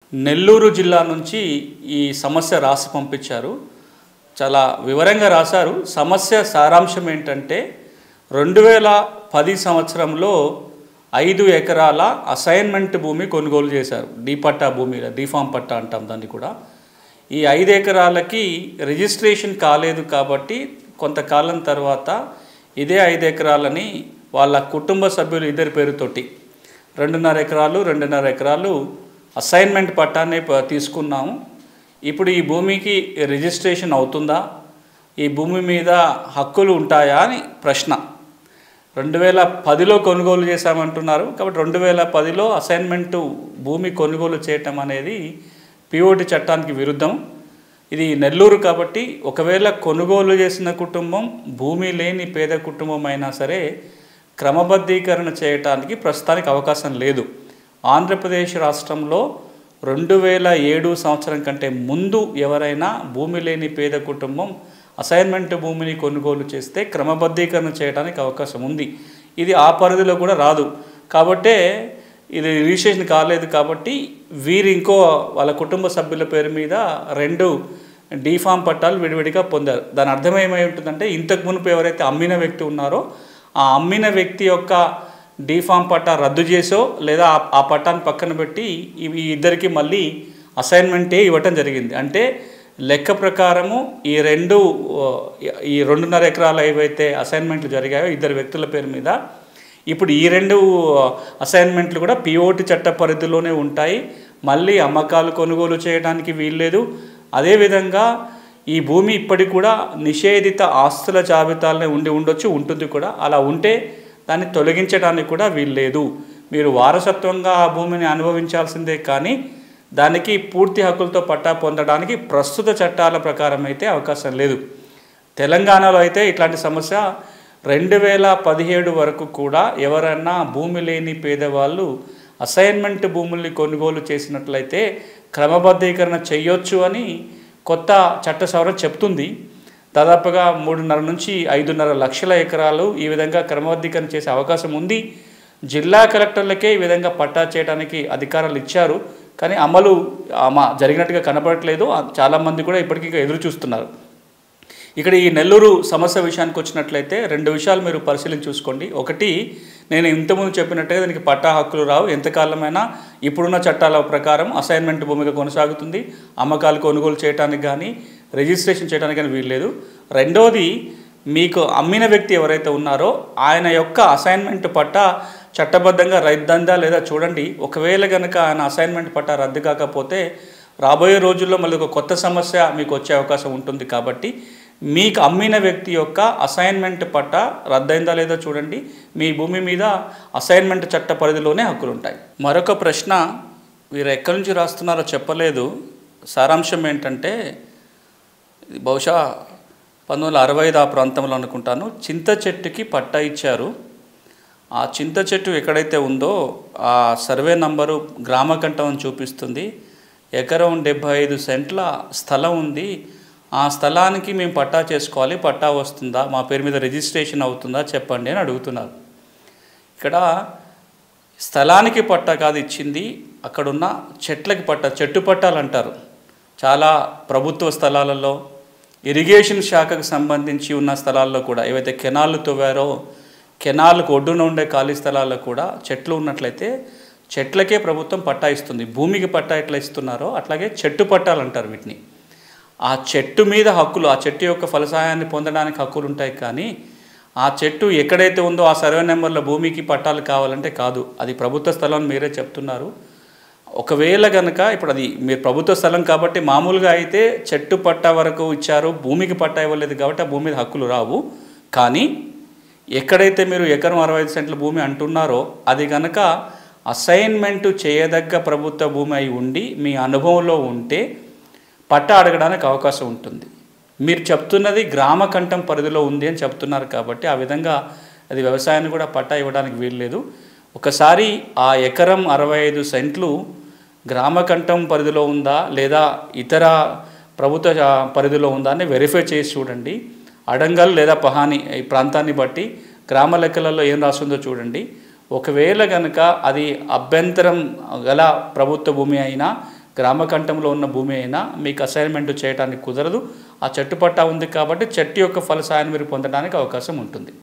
నెల్లూరు జిల్లా నుంచి ఈ సమస్య రాసి పంపించారు. చాలా వివరంగా రాశారు. సమస్య సారాంశం ఏంటంటే 2010 సంవత్సరంలో 5 ఎకరాల అసైన్మెంట్ భూమి కొనుగోలు చేశారు. డి పట్టా భూమి, డిఫామ్ పట్టా అంటాం దాన్ని కూడా. ఈ 5 ఎకరాలకి రిజిస్ట్రేషన్ కాలేదు కాబట్టి కొంతకాలం తర్వాత ఇదే 5 ఎకరాలని వాళ్ళ కుటుంబ సభ్యులు ఇద్దరి పేరుతోటి 2.5 ఎకరాలు అసైన్మెంట్ పట్టాన్ని తీసుకున్నాము. ఇప్పుడు ఈ భూమికి రిజిస్ట్రేషన్ అవుతుందా, ఈ భూమి మీద హక్కులు ఉంటాయా అని ప్రశ్న. 2010లో కొనుగోలు చేశామంటున్నారు కాబట్టి 2010లో అసైన్మెంటు భూమి కొనుగోలు చేయటం అనేది పిఓటి చట్టానికి విరుద్ధం. ఇది నెల్లూరు కాబట్టి ఒకవేళ కొనుగోలు చేసిన కుటుంబం భూమి లేని పేద కుటుంబం అయినా సరే క్రమబద్ధీకరణ చేయటానికి ప్రస్తుతానికి అవకాశం లేదు. ఆంధ్రప్రదేశ్ రాష్ట్రంలో 2007 సంవత్సరం కంటే ముందు ఎవరైనా భూమి లేని పేద కుటుంబం అసైన్మెంట్ భూమిని కొనుగోలు చేస్తే క్రమబద్ధీకరణ చేయడానికి అవకాశం ఉంది. ఇది ఆ పరిధిలో కూడా రాదు కాబట్టే ఇది రిజిస్ట్రేషన్ కాలేదు కాబట్టి వీరు ఇంకో వాళ్ళ కుటుంబ సభ్యుల పేరు మీద 2 డిఫామ్ పట్టాలు విడివిడిగా పొందారు. దాని అర్థం ఏమై ఉంటుందంటే ఇంతకు మునుపు ఎవరైతే అమ్మిన వ్యక్తి ఉన్నారో ఆ అమ్మిన వ్యక్తి యొక్క డిఫామ్ పట్టా రద్దు చేసో లేదా ఆ పట్టాన్ని పక్కన పెట్టి ఈ ఇద్దరికి మళ్ళీ అసైన్మెంటే ఇవ్వటం జరిగింది. అంటే లెక్క ప్రకారము ఈ 2.5 ఎకరాలు ఏవైతే అసైన్మెంట్లు జరిగాయో ఇద్దరు వ్యక్తుల పేరు మీద ఇప్పుడు ఈ 2 అసైన్మెంట్లు కూడా పిఓటి చట్ట పరిధిలోనే ఉంటాయి. మళ్ళీ అమ్మకాలు కొనుగోలు చేయడానికి వీల్లేదు. అదేవిధంగా ఈ భూమి ఇప్పటికి కూడా నిషేధిత ఆస్తుల జాబితాలోనే ఉంటుంది కూడా. అలా ఉంటే దాన్ని తొలగించడానికి కూడా వీల్లేదు. మీరు వారసత్వంగా ఆ భూమిని అనుభవించాల్సిందే కానీ దానికి పూర్తి హక్కులతో పట్టా పొందడానికి ప్రస్తుత చట్టాల ప్రకారం అయితే అవకాశం లేదు. తెలంగాణలో అయితే ఇట్లాంటి సమస్య 2017 వరకు కూడా ఎవరైనా భూమి లేని పేదవాళ్ళు అసైన్మెంట్ భూముల్ని కొనుగోలు చేసినట్లయితే క్రమబద్ధీకరణ చేయొచ్చు అని కొత్త చట్ట సవరణ చెప్తుంది. దాదాపుగా 3.5 నుంచి 5.5 లక్షల ఎకరాలు ఈ విధంగా క్రమబద్ధీకరణ చేసే అవకాశం ఉంది. జిల్లా కలెక్టర్లకే ఈ విధంగా పట్టా చేయడానికి అధికారాలు ఇచ్చారు కానీ అమలు జరిగినట్టుగా కనపడట్లేదు. చాలామంది కూడా ఇప్పటికీ ఎదురు చూస్తున్నారు. ఇక్కడ ఈ నెల్లూరు సమస్య విషయానికి వచ్చినట్లయితే 2 విషయాలు మీరు పరిశీలించి చూసుకోండి. ఒకటి, నేను ఇంతకుముందు చెప్పినట్టుగా దీనికి పట్టా హక్కులు రావు. ఎంతకాలమైనా ఇప్పుడున్న చట్టాల ప్రకారం అసైన్మెంట్ భూమిగా కొనసాగుతుంది. అమ్మకాలు కొనుగోలు చేయడానికి కానీ రిజిస్ట్రేషన్ చేయడానికి కానీ వీల్లేదు. రెండోది, మీకు అమ్మిన వ్యక్తి ఎవరైతే ఉన్నారో ఆయన యొక్క అసైన్మెంట్ పట్టా చట్టబద్ధంగా రద్దందా లేదా చూడండి. ఒకవేళ కనుక ఆయన అసైన్మెంట్ పట్టా రద్దు కాకపోతే రాబోయే రోజుల్లో మళ్ళీ ఒక కొత్త సమస్య మీకు వచ్చే అవకాశం ఉంటుంది. కాబట్టి మీకు అమ్మిన వ్యక్తి యొక్క అసైన్మెంట్ పట్టా రద్దయిందా లేదా చూడండి. మీ భూమి మీద అసైన్మెంట్ చట్ట పరిధిలోనే హక్కులు ఉంటాయి. మరొక ప్రశ్న, వీరు ఎక్కడి నుంచి రాస్తున్నారో చెప్పలేదు. సారాంశం ఏంటంటే బహుశా 1965 ఆ ప్రాంతంలో అనుకుంటాను, చింత చెట్టుకి పట్టా ఇచ్చారు. ఆ చింత చెట్టు ఎక్కడైతే ఉందో ఆ సర్వే నంబరు గ్రామకంఠం అని చూపిస్తుంది. ఎకరం 75 సెంట్ల స్థలం ఉంది. ఆ స్థలానికి మేము పట్టా చేసుకోవాలి, పట్టా వస్తుందా, మా పేరు మీద రిజిస్ట్రేషన్ అవుతుందా చెప్పండి అని అడుగుతున్నారు. ఇక్కడ స్థలానికి పట్టా కాదు ఇచ్చింది, అక్కడున్న చెట్లకి పట్టా, చెట్టు పట్టాలు అంటారు. చాలా ప్రభుత్వ స్థలాలలో ఇరిగేషన్ శాఖకు సంబంధించి ఉన్న స్థలాల్లో కూడా ఏవైతే కెనాళ్ళు తవ్వారో కెనాల్కు ఒడ్డున ఉండే ఖాళీ స్థలాల్లో కూడా చెట్లు ఉన్నట్లయితే చెట్లకే ప్రభుత్వం పట్టా ఇస్తుంది. భూమికి పట్టా ఎట్లా ఇస్తున్నారో అట్లాగే చెట్టు పట్టాలు అంటారు వీటిని. ఆ చెట్టు మీద హక్కులు, ఆ చెట్టు యొక్క ఫలసాయాన్ని పొందడానికి హక్కులు ఉంటాయి కానీ ఆ చెట్టు ఎక్కడైతే ఉందో ఆ సర్వే నెంబర్లో భూమికి పట్టాలు కావాలంటే కాదు. అది ప్రభుత్వ స్థలం మీరే చెప్తున్నారు. ఒకవేళ కనుక ఇప్పుడు అది మీరు ప్రభుత్వ స్థలం కాబట్టి మామూలుగా అయితే చెట్టు పట్టా వరకు ఇచ్చారు, భూమికి పట్టా ఇవ్వలేదు కాబట్టి ఆ భూమి మీద హక్కులు రావు. కానీ ఎక్కడైతే మీరు ఎకరం 65 సెంట్ల భూమి అంటున్నారో అది కనుక అసైన్మెంటు చేయదగ్గ ప్రభుత్వ భూమి అయి ఉండి మీ అనుభవంలో ఉంటే పట్టా అడగడానికి అవకాశం ఉంటుంది. మీరు చెప్తున్నది గ్రామకంఠం పరిధిలో ఉంది అని చెప్తున్నారు కాబట్టి ఆ విధంగా అది వ్యవసాయాన్ని కూడా పట్టా ఇవ్వడానికి వీల్లేదు. ఒకసారి ఆ ఎకరం 65 సెంట్లు గ్రామకంఠం పరిధిలో ఉందా లేదా ఇతర ప్రభుత్వ పరిధిలో ఉందా అని వెరిఫై చేసి చూడండి. అడంగల్ లేదా పహాని ఈ ప్రాంతాన్ని బట్టి గ్రామ లెక్కలలో ఏం రాస్తుందో చూడండి. ఒకవేళ కనుక అది అభ్యంతరం గల ప్రభుత్వ భూమి అయినా గ్రామకంఠంలో ఉన్న భూమి అయినా మీకు అసైన్మెంట్ చేయడానికి కుదరదు. ఆ చెట్టు పట్టా ఉంది కాబట్టి చెట్టు యొక్క ఫల సాయాన్ని మీరు పొందడానికి అవకాశం ఉంటుంది.